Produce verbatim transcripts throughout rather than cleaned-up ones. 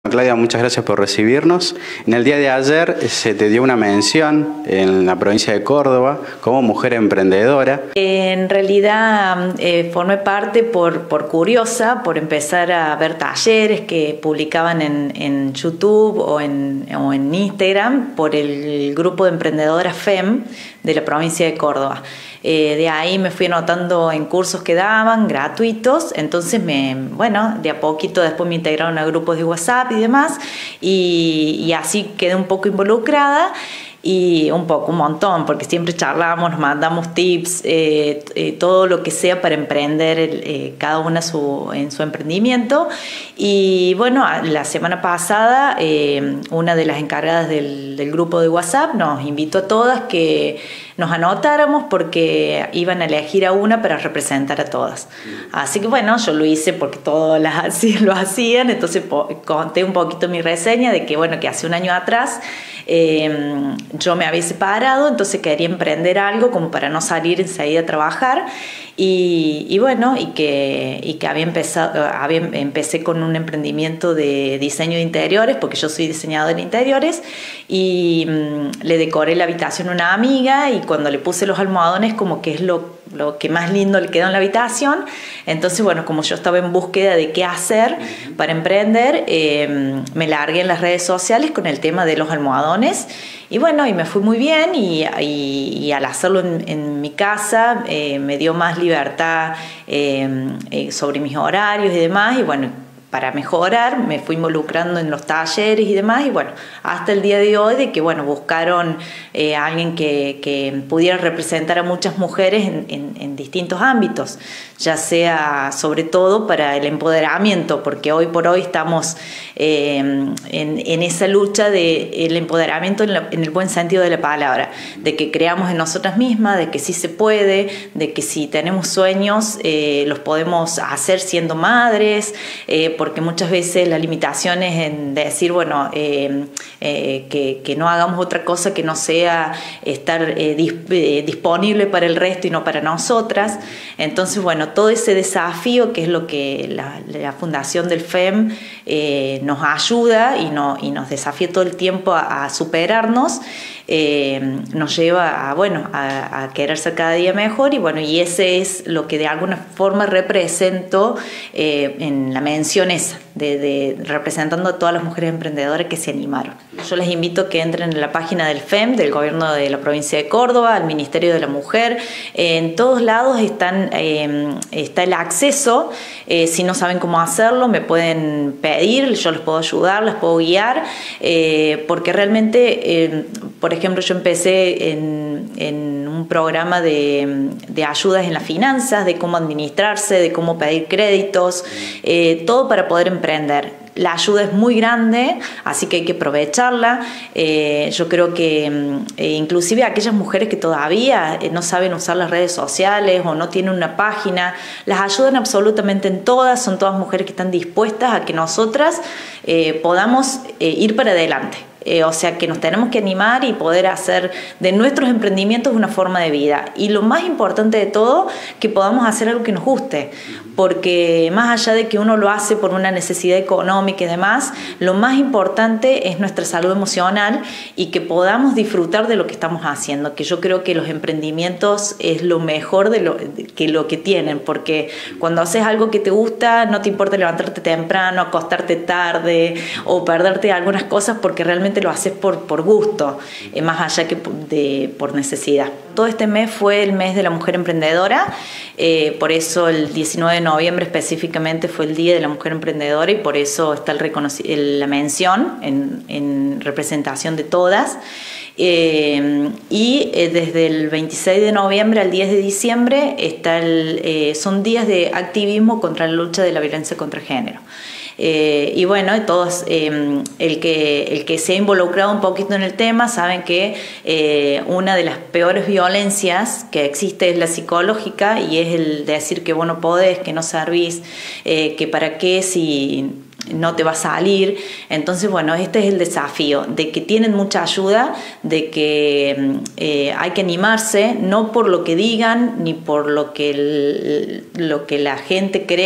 Claudia, muchas gracias por recibirnos. En el día de ayer se te dio una mención en la provincia de Córdoba como mujer emprendedora. En realidad eh, formé parte por, por curiosa, por empezar a ver talleres que publicaban en, en YouTube o en, o en Instagram por el grupo de emprendedoras F E M de la provincia de Córdoba. Eh, de ahí me fui anotando en cursos que daban, gratuitos, entonces me, bueno, de a poquito después me integraron a grupos de WhatsApp y demás, y, y así quedé un poco involucrada. Y un poco, un montón, porque siempre charlamos, nos mandamos tips, eh, eh, todo lo que sea para emprender eh, cada una su, en su emprendimiento. Y bueno, la semana pasada eh, una de las encargadas del, del grupo de WhatsApp nos invitó a todas que nos anotáramos porque iban a elegir a una para representar a todas. Así que bueno, yo lo hice porque todas las así lo hacían, entonces conté un poquito mi reseña de que bueno, que hace un año atrás eh, yo me había separado, entonces quería emprender algo como para no salir enseguida a trabajar. Y, y bueno, y que, y que había empezado, había, empecé con un emprendimiento de diseño de interiores, porque yo soy diseñadora de interiores, y mmm, le decoré la habitación a una amiga, y cuando le puse los almohadones, como que es lo, lo que más lindo le quedó en la habitación. Entonces, bueno, como yo estaba en búsqueda de qué hacer para emprender, eh, me largué en las redes sociales con el tema de los almohadones. Y bueno, y me fui muy bien, y, y, y al hacerlo en, en mi casa eh, me dio más libertad eh, eh, sobre mis horarios y demás, y bueno, para mejorar me fui involucrando en los talleres y demás, y bueno, hasta el día de hoy de que bueno, buscaron eh, a alguien que, que pudiera representar a muchas mujeres en, en, en distintos ámbitos, ya sea sobre todo para el empoderamiento, porque hoy por hoy estamos eh, en, en esa lucha del empoderamiento en, la, en el buen sentido de la palabra, de que creamos en nosotras mismas, de que sí se puede, de que si tenemos sueños eh, los podemos hacer siendo madres, eh, porque muchas veces la limitación es en decir, bueno, eh, eh, que, que no hagamos otra cosa que no sea estar eh, disp eh, disponible para el resto y no para nosotras. Entonces, bueno, todo ese desafío, que es lo que la, la Fundación del F E M eh, nos ayuda y, no, y nos desafía todo el tiempo a, a superarnos, eh, nos lleva a, bueno, a, a querer ser cada día mejor, y bueno, y ese es lo que de alguna forma represento eh, en la mención esa, de, de representando a todas las mujeres emprendedoras que se animaron. Yo les invito a que entren en la página del F E M, del Gobierno de la Provincia de Córdoba, al Ministerio de la Mujer. En todos lados están, eh, está el acceso. Eh, si no saben cómo hacerlo, me pueden pedir, yo les puedo ayudar, les puedo guiar, eh, porque realmente, eh, por ejemplo, yo empecé en, en un programa de, de ayudas en las finanzas, de cómo administrarse, de cómo pedir créditos, eh, todo para poder emprender. La ayuda es muy grande, así que hay que aprovecharla. Eh, yo creo que eh, inclusive aquellas mujeres que todavía eh, no saben usar las redes sociales o no tienen una página, las ayudan absolutamente en todas, son todas mujeres que están dispuestas a que nosotras eh, podamos eh, ir para adelante. Eh, o sea que nos tenemos que animar y poder hacer de nuestros emprendimientos una forma de vida. Y lo más importante de todo, que podamos hacer algo que nos guste. Porque más allá de que uno lo hace por una necesidad económica y demás, lo más importante es nuestra salud emocional y que podamos disfrutar de lo que estamos haciendo. Que yo creo que los emprendimientos es lo mejor de lo, que lo que tienen. Porque cuando haces algo que te gusta, no te importa levantarte temprano, acostarte tarde o perderte algunas cosas, porque realmente lo haces por, por gusto, eh, más allá que de, por necesidad. Todo este mes fue el mes de la mujer emprendedora, eh, por eso el diecinueve de noviembre específicamente fue el Día de la Mujer Emprendedora, y por eso está el el, la mención en, en representación de todas. Eh, y eh, desde el veintiséis de noviembre al diez de diciembre está el, eh, son días de activismo contra la lucha de la violencia contra el género. Eh, y bueno, todos, eh, el, que, el que se ha involucrado un poquito en el tema saben que eh, una de las peores violencias que existe es la psicológica, y es el decir que vos no podés, que no servís, eh, que para qué si no te va a salir. Entonces, bueno, este es el desafío, de que tienen mucha ayuda, de que eh, hay que animarse, no por lo que digan, ni por lo que, el, lo que la gente cree que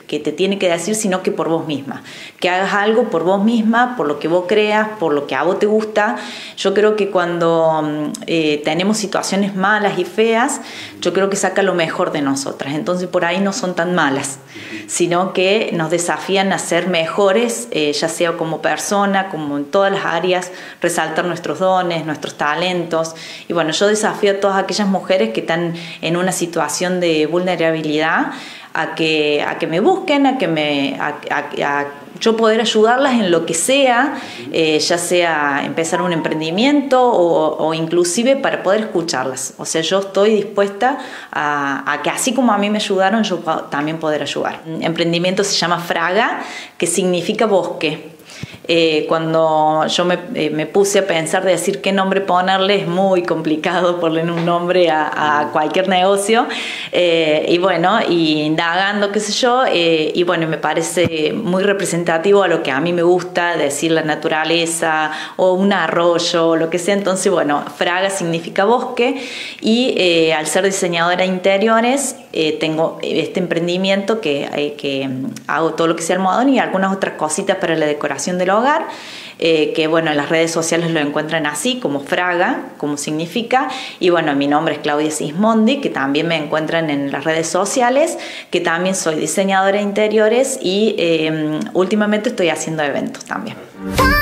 que te tiene que decir, sino que por vos misma. Que hagas algo por vos misma, por lo que vos creas, por lo que a vos te gusta. Yo creo que cuando eh, tenemos situaciones malas y feas, yo creo que saca lo mejor de nosotras. Entonces por ahí no son tan malas, sino que nos desafían a ser mejores, eh, ya sea como persona, como en todas las áreas, resaltar nuestros dones, nuestros talentos. Y bueno, yo desafío a todas aquellas mujeres que están en una situación de vulnerabilidad a que, a que me busquen, a que me, a, a, a yo poder ayudarlas en lo que sea, eh, ya sea empezar un emprendimiento o, o inclusive para poder escucharlas. O sea, yo estoy dispuesta a, a que así como a mí me ayudaron, yo puedo, también poder ayudar. El emprendimiento se llama Fraga, que significa bosque. Eh, cuando yo me, eh, me puse a pensar de decir qué nombre ponerle, es muy complicado ponerle un nombre a, a cualquier negocio, eh, y bueno, y indagando, qué sé yo, eh, y bueno, me parece muy representativo a lo que a mí me gusta, decir la naturaleza o un arroyo, o lo que sea. Entonces, bueno, Fraga significa bosque, y eh, al ser diseñadora de interiores, eh, tengo este emprendimiento que, eh, que hago todo lo que sea almohadón y algunas otras cositas para la decoración del hogar, eh, que bueno, en las redes sociales lo encuentran así, como Fraga, como significa, y bueno, mi nombre es Claudia Sismondi, que también me encuentran en las redes sociales, que también soy diseñadora de interiores y eh, últimamente estoy haciendo eventos también.